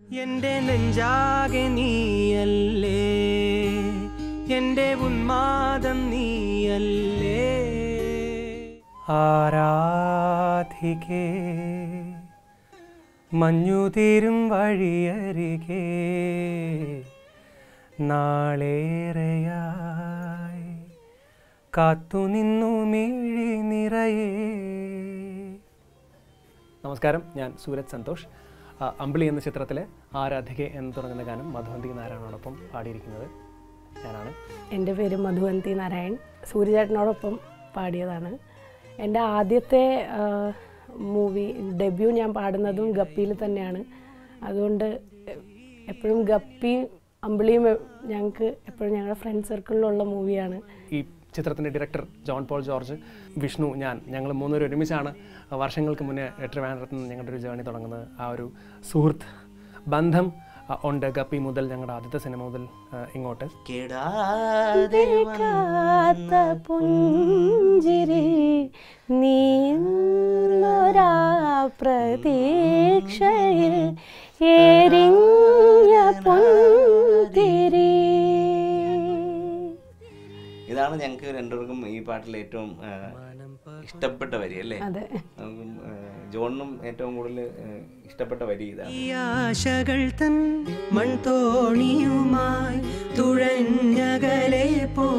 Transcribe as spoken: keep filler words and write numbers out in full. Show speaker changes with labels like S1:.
S1: എന്റെ നെഞ്ചാകെ നീയല്ലേ, എന്റെ ഉന്മാദം നീയല്ലേ. ആരാധികേ മഞ്ഞുതീരും വഴിയരികെ നാളേറെയായി കാത്തുനിന്നു മിഴി നിറയേ. നമസ്കാരം, ഞാൻ സൂരജ് സന്തോഷ്. അമ്പിളി എന്ന ചിത്രത്തിലെ ആരാധികെ എന്ന് തുടങ്ങുന്ന ഗാനം മധുവന്തി നാരായണനോടൊപ്പം പാടിയിരിക്കുന്നത് ഞാനാണ്.
S2: എൻ്റെ പേര് മധുവന്തി നാരായൺ. സൂര്യചേട്ടനോടൊപ്പം പാടിയതാണ്. എൻ്റെ ആദ്യത്തെ മൂവി ഡെബ്യൂ ഞാൻ പാടുന്നതും ഗപ്പിയിൽ തന്നെയാണ്. അതുകൊണ്ട് എപ്പോഴും ഗപ്പി അമ്പിളിയും ഞങ്ങൾക്ക് എപ്പോഴും ഞങ്ങളുടെ ഫ്രണ്ട് സർക്കിളിലുള്ള മൂവിയാണ്.
S1: ഈ ചിത്രത്തിൻ്റെ director John Paul George, Vishnu, ഞാൻ ഞങ്ങൾ മൂന്നുപേരും ഒരുമിച്ചാണ് വർഷങ്ങൾക്ക് മുന്നേ ട്രിവാൻഡ്രത്ത് നിന്ന് ഞങ്ങളുടെ ഒരു ജേണി തുടങ്ങുന്നത്. ആ ഒരു സുഹൃത്ത് ബന്ധം ഉണ്ട് ഗപ്പി മുതൽ, ഞങ്ങളുടെ ആദ്യത്തെ സിനിമ മുതൽ ഇങ്ങോട്ട്.
S2: പ്രതീക്ഷയിൽ
S3: ഇതാണ് ഞങ്ങൾക്ക് രണ്ടുപേർക്കും ഈ പാട്ടിൽ ഏറ്റവും ഇഷ്ടപ്പെട്ട വരി അല്ലേ? ജോണിനും ഏറ്റവും കൂടുതൽ ഇഷ്ടപ്പെട്ട വരി ഇതാണ്.
S1: ആശകൾ തൻ മൺതോണിയുമായി തുഴഞ്ഞകലെ പോ